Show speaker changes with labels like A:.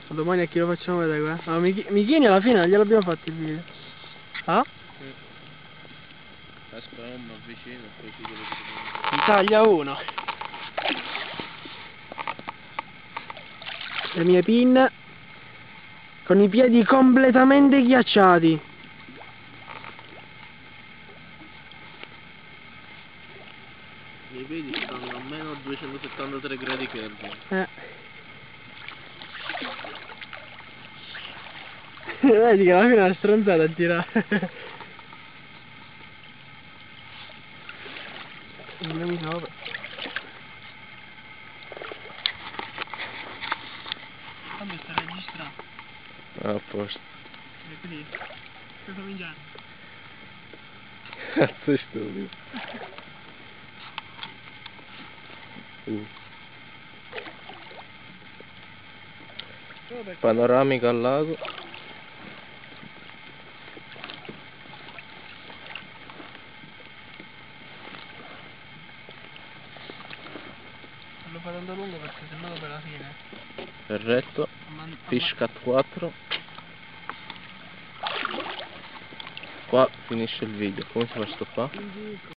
A: Domani a chi lo facciamo vedere qua? Ma Michini alla fine non gliel'abbiamo fatto il video. Ah?
B: Aspetta, non mi avvicino e poi si deve
A: Mi taglia uno. Le mie pinne con i piedi completamente ghiacciati.
B: i piedi stanno a meno 273 gradi Kelvin.
A: Vedi che alla fine è una stronzata a tirare. Andiamo sopra. Vabbè, sta registrando.
B: A posto.
A: E quindi sto cominciando.
B: Cazzo è stupido. Panoramica al lago.
A: Non lo fa tanto lungo perché sennò per la fine.
B: Perfetto. Fish Cat 4. Qua finisce il video. Come si fa a stoppare?